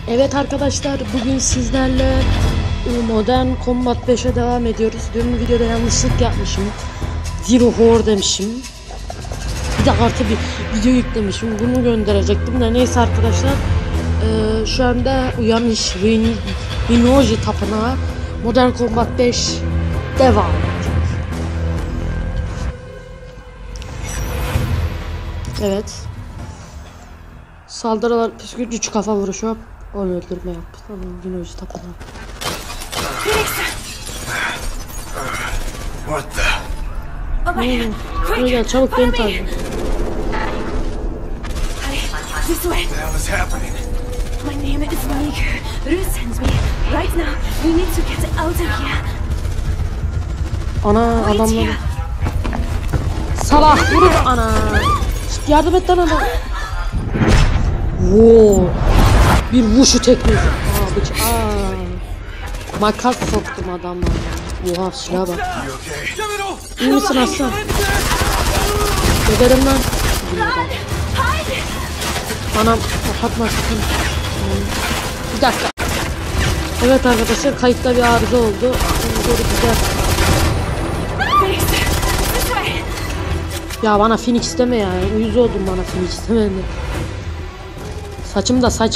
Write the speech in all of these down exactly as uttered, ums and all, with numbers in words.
Evet arkadaşlar, bugün sizlerle Modern Combat beşe devam ediyoruz. Dün videoda yanlışlık yapmışım. Zero Horde demişim. Bir de artı bir video yüklemişim. Bunu gönderecektim de neyse arkadaşlar. Ee, şu anda uyanış Rinoji tapınağı Modern Combat beş devam edecek. Evet. Saldırılar püskürt üç kafa vuruşu. Onu öldürme yap. Tamam, Rinoji tapınağı. What the? Hmm. Buraya gel, çabuk beni takip et. What the hell is happening? My name is Miku. Ru sends me. Right now, we need to get out of here. Ana adamlar. Salak vurur ana. Şişt, yardım et lan adam. Wow. Bir vuruşu tekniği. Aa bıç. Aa. Makas soktum adamlar. Oha silaha bak. İyi misin aslan? Öderim lan. Anam kapatma sakın. Bir dakika. Evet arkadaşlar, kayıtta bir arıza oldu. Onu doğru güzel. Ya bana Phoenix deme ya. Uyuz oldum bana Phoenix deme. Saçım da saç.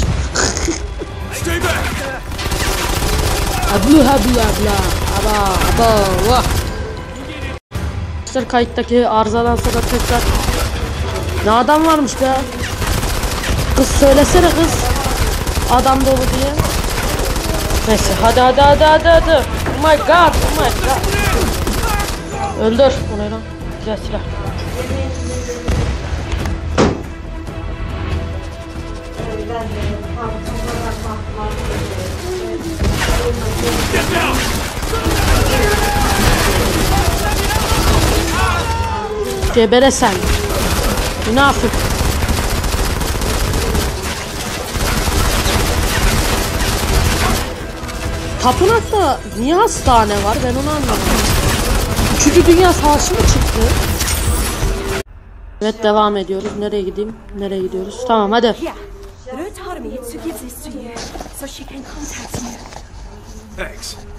Ablu ablu abla. Aba aba vah. Arkadaşlar, kayıttaki arızadan sonra tekrar. Ne adam varmış be. Kız söylesene kız. Adam dolu diye. Neyse hadi hadi hadi hadi hadi. Oh my god, oh my god. Öldür. O ne lan? Güzel silah. Gebere sen. Münafık. Tapınakta niye hastane var, ben onu anlamadım. Üçüncü Dünya Savaşı mı çıktı? Evet, devam ediyoruz. Nereye gideyim? Nereye gidiyoruz? Tamam hadi. Ru told me to give this to you so she can contact you. Thanks.